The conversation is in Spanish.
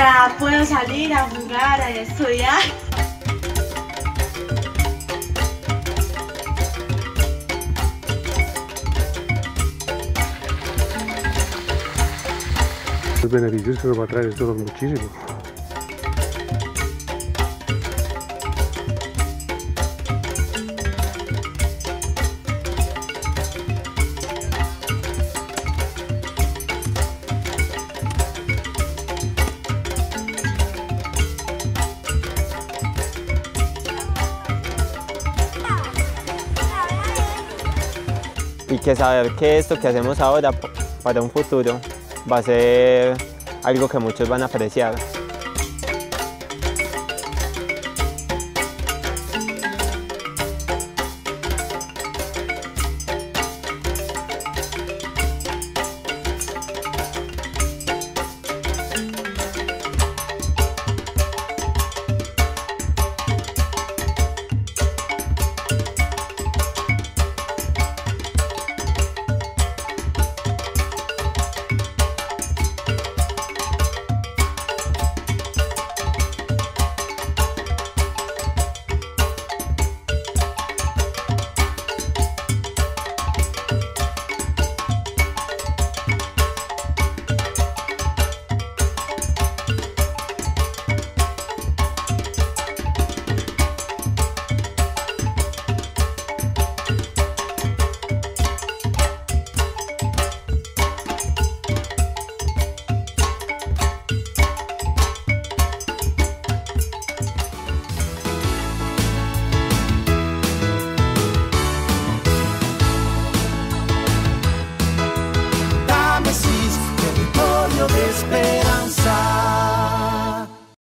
Ya puedo salir a jugar, a estudiar. Los beneficios que nos va a traer esto son muchísimos. Y que saber que esto que hacemos ahora para un futuro va a ser algo que muchos van a apreciar.